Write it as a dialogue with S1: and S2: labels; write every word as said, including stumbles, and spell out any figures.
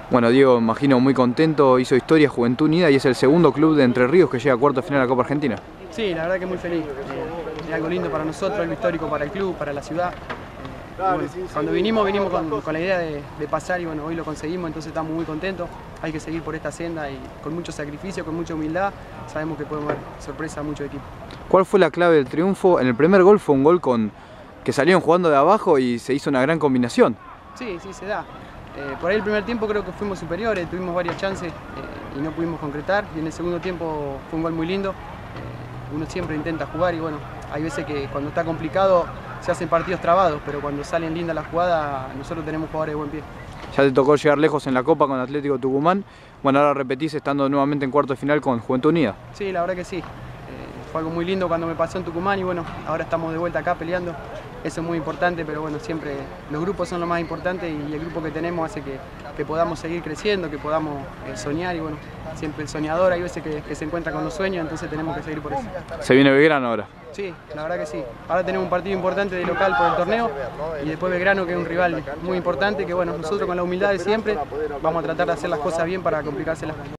S1: Bueno, Diego, imagino muy contento, hizo historia Juventud Unida y es el segundo club de Entre Ríos que llega a cuarto de final de la Copa Argentina.
S2: Sí, la verdad que muy feliz. Eh, es algo lindo para nosotros, algo histórico para el club, para la ciudad. Eh, bueno, cuando vinimos, vinimos con, con la idea de, de pasar y bueno, hoy lo conseguimos, entonces estamos muy contentos. Hay que seguir por esta senda y con mucho sacrificio, con mucha humildad, sabemos que podemos dar sorpresa a muchos equipos.
S1: ¿Cuál fue la clave del triunfo? En el primer gol fue un gol con que salieron jugando de abajo y se hizo una gran combinación.
S2: Sí, sí, se da. Eh, por ahí el primer tiempo creo que fuimos superiores, tuvimos varias chances eh, y no pudimos concretar. Y en el segundo tiempo fue un gol muy lindo. Eh, uno siempre intenta jugar y bueno, hay veces que cuando está complicado se hacen partidos trabados, pero cuando salen lindas las jugadas nosotros tenemos jugadores de buen pie.
S1: Ya te tocó llegar lejos en la Copa con Atlético Tucumán. Bueno, ahora repetís estando nuevamente en cuarto de final con Juventud Unida.
S2: Sí, la verdad que sí. Eh, fue algo muy lindo cuando me pasó en Tucumán y bueno, ahora estamos de vuelta acá peleando. Eso es muy importante, pero bueno, siempre los grupos son lo más importante y el grupo que tenemos hace que, que podamos seguir creciendo, que podamos eh, soñar y bueno, siempre el soñador hay veces que, que se encuentra con los sueños, entonces tenemos que seguir por eso.
S1: Se viene Belgrano ahora.
S2: Sí, la verdad que sí. Ahora tenemos un partido importante de local por el torneo y después Belgrano, que es un rival muy importante, que bueno, nosotros con la humildad de siempre vamos a tratar de hacer las cosas bien para complicárselas.